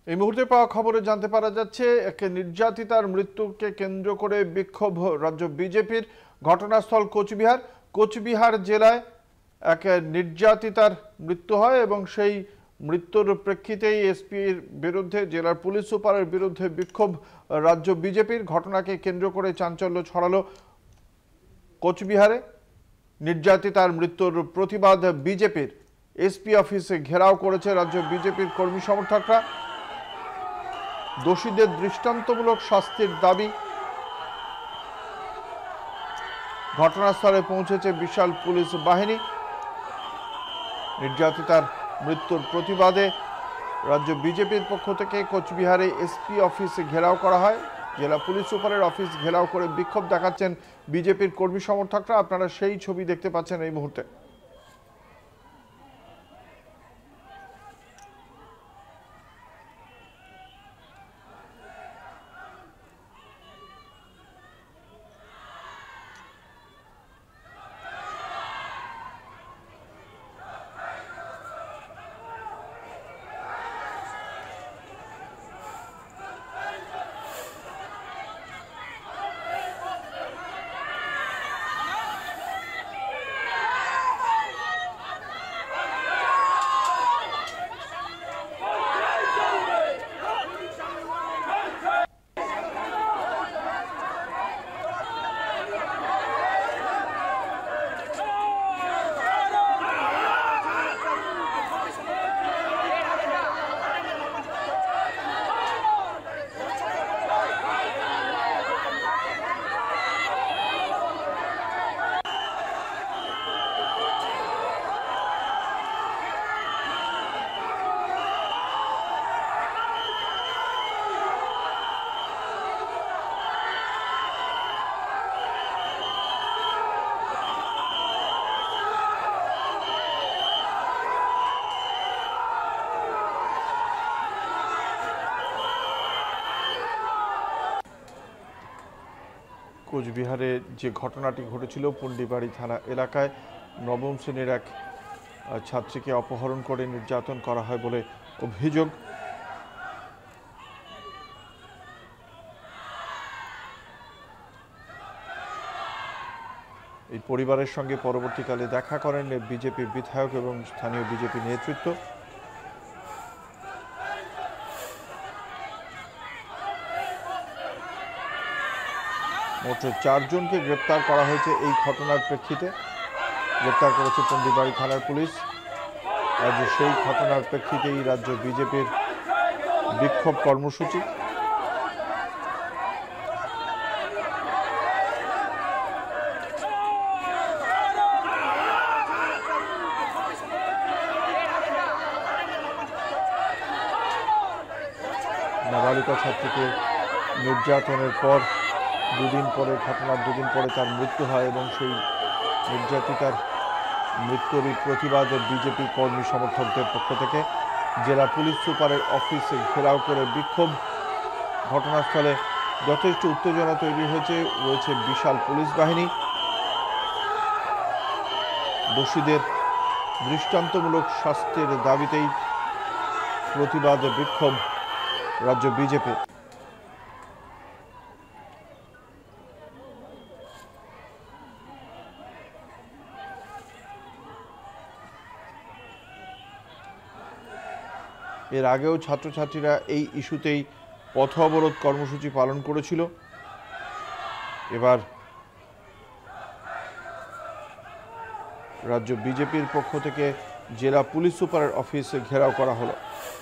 এই মুহূর্তে পাওয়া খবরে জানতে পারা যাচ্ছে এক নির্যাতিতার মৃত্যুকে কেন্দ্র করে বিক্ষোভ রাজ্য বিজেপির। ঘটনাস্থল কোচবিহার জেলায় এক নির্যাতিতার মৃত্যু হয় এবং সেই মৃত্যুর প্রেক্ষিতেই এসপির বিরুদ্ধে, জেলার পুলিশ সুপারের বিরুদ্ধে বিক্ষোভ রাজ্য বিজেপির। ঘটনাকে কেন্দ্র করে চাঞ্চল্য ছড়ালো কোচবিহারে। নির্যাতিতার মৃত্যুর প্রতিবাদ বিজেপির। এসপি অফিসে ঘেরাও করেছে রাজ্য বিজেপির কর্মী সমর্থকরা। দোষীদের দৃষ্টান্তমূলক শাস্তির দাবি। ঘটনাস্থলে পৌঁছেছে বিশাল পুলিশ বাহিনী। নির্যাতিতার মৃত্যুর প্রতিবাদে রাজ্য বিজেপির পক্ষ থেকে কোচবিহারে এসপি অফিসে ঘেরাও করা হয়। জেলা পুলিশ সুপারের অফিস ঘেরাও করে বিক্ষোভ দেখাচ্ছেন বিজেপির কর্মী সমর্থকরা। আপনারা সেই ছবি দেখতে পাচ্ছেন এই মুহূর্তে। কোচবিহারে যে ঘটনাটি ঘটেছিল, পুন্ডিবাড়ি থানা এলাকায় নবম শ্রেণীর এক ছাত্রীকে অপহরণ করে নির্যাতন করা হয় বলে অভিযোগ। এই পরিবারের সঙ্গে পরবর্তীকালে দেখা করেন বিজেপি বিধায়ক এবং স্থানীয় বিজেপি নেতৃত্ব। মোট 4 জনকে গ্রেপ্তার করা হয়েছে এই ঘটনার প্রেক্ষিতে। গ্রেপ্তার করেছে পুন্ডিবাড়ি থানার পুলিশ। আজ সেই ঘটনার প্রেক্ষিতেই রাজ্য বিজেপির বিক্ষোভ কর্মসূচি। নাবালিকা ছাত্রীকে নির্যাতনের পর ঘটনার দুদিন পরে তার মৃত্যু হয় এবং সেই নির্যাতিতার মৃত্যুর প্রতিবাদে বিজেপি কর্মী সমর্থকদের পক্ষ থেকে জেলা পুলিশ সুপারের অফিসে ঘেরাও করে বিক্ষোভ। ঘটনাস্থলে যথেষ্ট উত্তেজনা তৈরি রয়েছে বিশাল পুলিশ বাহিনী। দোষীদের দৃষ্টান্তমূলক শাস্তির দাবিতেই প্রতিবাদে বিক্ষোভ রাজ্য বিজেপি। এর আগেও ছাত্রছাত্রীরা এই ইস্যুতেই পথ অবরোধ কর্মসূচি পালন করেছিল। এবার রাজ্য বিজেপির পক্ষ থেকে জেলা পুলিশ সুপারের অফিসে ঘেরাও করা হলো।